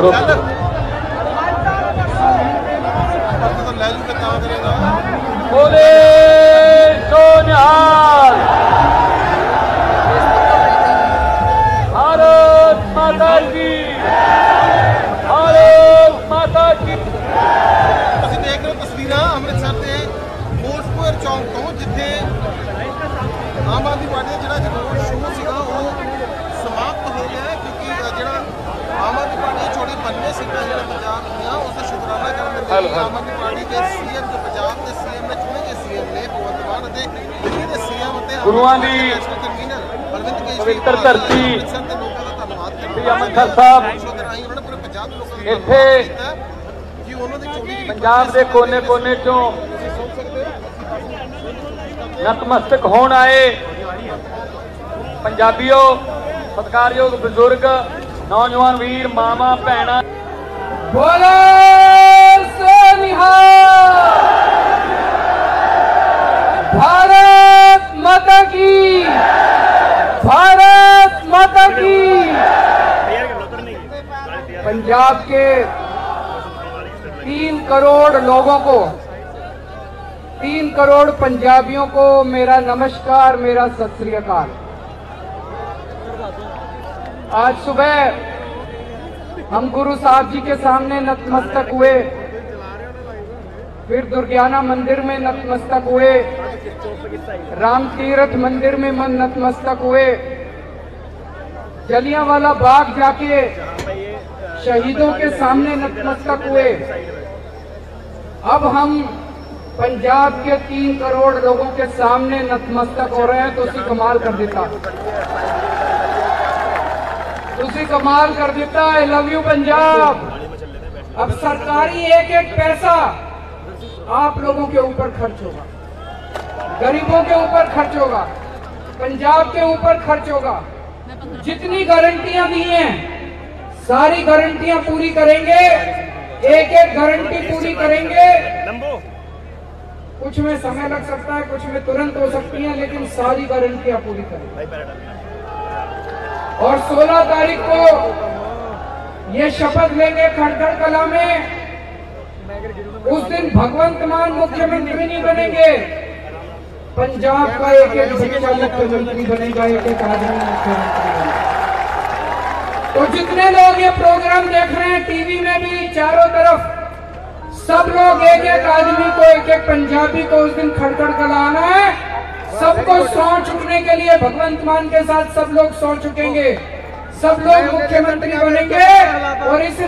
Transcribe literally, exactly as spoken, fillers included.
बोले सोनिहाल। भारत माता की, भारत माता की। ਅਸੀਂ ਦੇਖ ਰਹੇ ਹੋ ਤਸਵੀਰਾਂ ਅੰਮ੍ਰਿਤਸਰ ਦੇ ਕੋਟਪੁਰ ਚੌਂਕ ਤੋਂ, ਜਿੱਥੇ ਆਮ ਆਦਮੀ ਪਾਰਟੀ ਦਾ ਜਿਹੜਾ ਰੋਡ ਸ਼ੋਅ ਸੀਗਾ ਉਹ ਸਮਾਪਤ ਹੋ ਗਿਆ ਹੈ, ਕਿਉਂਕਿ ਜਿਹੜਾ ਆਮ ਆਦਮੀ ਪਾਰਟੀ ਛੋਟੀ ਪੰਨੇ ਸੀਟਾਂ ਜਿਹੜਾ ਪੰਜਾਬ ਦੀਆਂ ਉਸ ਦਾ ਸ਼ੁਕਰਾਨਾ ਕਰਨ ਦੇ ਲਈ ਆਮ ਆਦਮੀ ਪਾਰਟੀ ਦੇ ਸੀਐਮ ਦੇ ਪੰਜਾਬ ਦੇ ਸੀਐਮ ਨੇ ਚੁਣੇ ਗਏ ਸੀਐਮ ਨੇ ਭਗਵੰਤ ਮਾਨ ਅਤੇ ਦਿੱਲੀ ਦੇ ਸੀਐਮ ਅਤੇ ਗੁਰੂਆਂ ਦੀ ਕਨਵੀਨਰ ਬਲਵਿੰਦਰ ਕੇਜਰੀਵਾਲ ਪਵਿੱਤਰ ਧਰਤੀ ਅੰਮ੍ਰਿਤਸਰ ਦੇ ਲੋਕਾਂ ਦਾ ਧੰਨਵਾਦ ਕਰਦੇ ਸ੍ਰੀ ਅੰਮ੍ਰਿਤਸਰ ਸਾਹਿਬ ਉਹਨਾਂ ਨੇ ਪੂਰੇ ਪੰਜਾਬ ਦੇ ਲੋਕਾਂ ਦਾ ਇੱਥੇ ਕੀਤਾ ਕਿ ਉਹਨਾਂ ਦੀ ਚੋਣੀ ਪੰਜਾਬ ਦੇ ਕੋਨੇ ਕੋਨੇ ਚੋਂ ਨਤਮਸਤਕ ਹੋਣ ਆਏ ਪੰਜਾਬੀਓ, ਸਤਿਕਾਰਯੋਗ ਬਜ਼ੁਰਗ, नौजवान वीर, मामा भैना, बोलो सोनिहाल। भारत माता की, भारत माता की। पंजाब के तीन करोड़ लोगों को, तीन करोड़ पंजाबियों को मेरा नमस्कार, मेरा सत श्री अकाल। आज सुबह हम गुरु साहब जी के सामने नतमस्तक हुए, फिर दुर्गियाना मंदिर में नतमस्तक हुए, राम तीर्थ मंदिर में मन नतमस्तक हुए, जलियांवाला बाग जाके शहीदों के सामने नतमस्तक हुए। अब हम पंजाब के तीन करोड़ लोगों के सामने नतमस्तक हो रहे हैं, तो उसी कमाल कर देता उसी कमाल कर देता। I love you Punjab. अब सरकारी एक एक पैसा आप लोगों के ऊपर खर्च होगा, गरीबों के ऊपर खर्च होगा, पंजाब के ऊपर खर्च होगा। जितनी गारंटियां दी हैं सारी गारंटियां पूरी करेंगे, एक एक गारंटी पूरी करेंगे। कुछ में समय लग सकता है, कुछ में तुरंत हो सकती है, लेकिन सारी गारंटियां पूरी करेंगे। और सोलह तारीख को ये शपथ लेंगे खड़खड़ कला में। उस दिन भगवंत मान मुख्यमंत्री नहीं बनेंगे, पंजाब का एक एक बच्चा मुख्यमंत्री बनेगा, एक एक आदमी मुख्यमंत्री बनेगा। तो जितने लोग ये प्रोग्राम देख रहे हैं टीवी में भी, चारों तरफ, सब लोग एक एक आदमी को, एक एक पंजाबी को उस दिन खड़खड़ कला आना है। सबको सौ चुकने के लिए भगवंत मान के साथ सब लोग सौ चुकेंगे, सब लोग मुख्यमंत्री बनेंगे। और इस